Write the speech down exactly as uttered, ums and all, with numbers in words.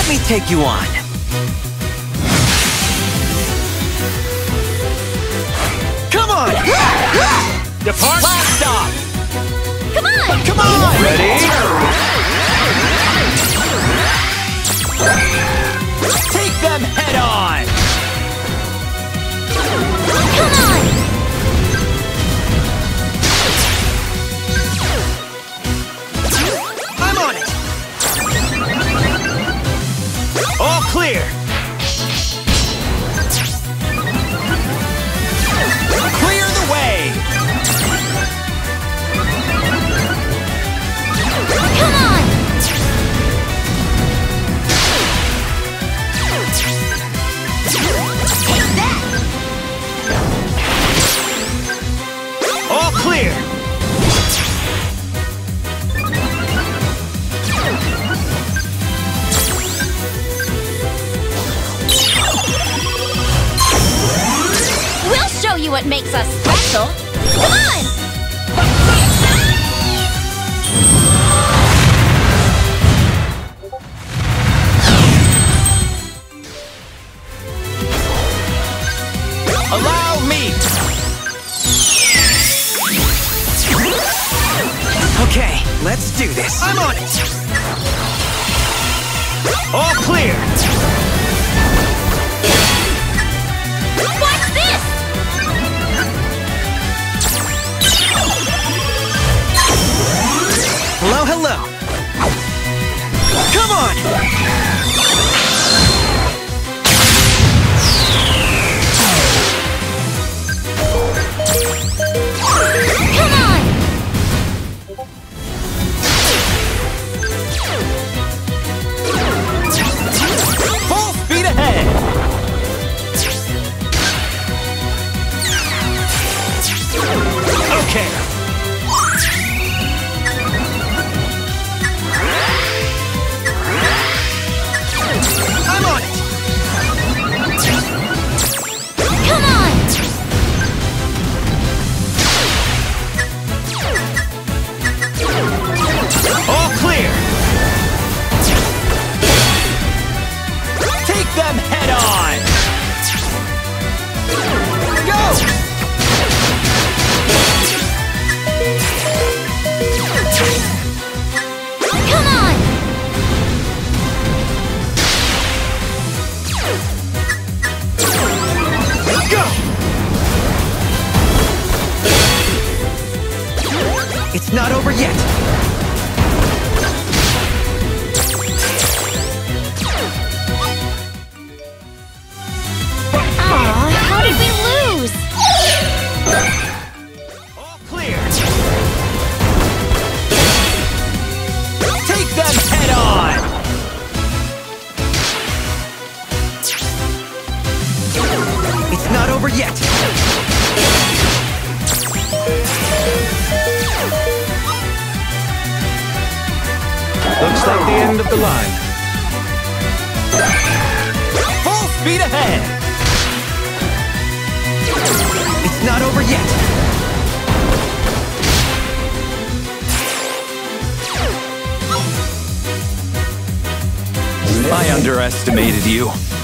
Let me take you on. Come on! Depart! Blast off! Come on! Come on! Ready? Take them head on! Come on! I'm on it! All clear! Clear the way! Come on! Take that! All clear! We'll show you what makes us special. Come on! Allow me! Okay, let's do this. I'm on it! All clear! What's this? Hello, hello! Come on! Come on! Full speed ahead! Okay! I'm on it! Come on! All clear! Take them head on! Go! Come on! Go! It's not over yet! Aw, how did we lose? All clear! Take them head on! It's not over yet! Looks like the end of the line. Full speed ahead! It's not over yet! I underestimated you.